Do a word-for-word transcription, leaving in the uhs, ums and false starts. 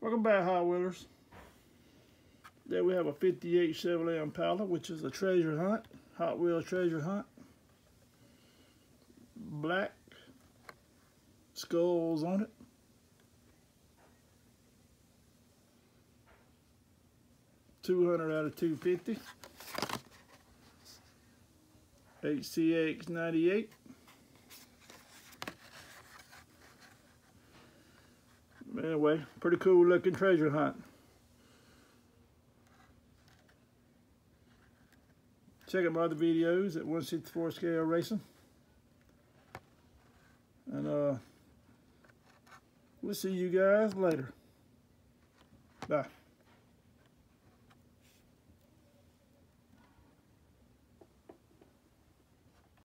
Welcome back, Hot Wheelers. There we have a fifty-eight Chevrolet Impala, which is a treasure hunt, Hot Wheels treasure hunt. Black skulls on it. two hundred out of two fifty. H C X ninety-eight. Anyway, pretty cool looking treasure hunt. Check out my other videos at one sixty-four Scale Racing. And uh, we'll see you guys later. Bye.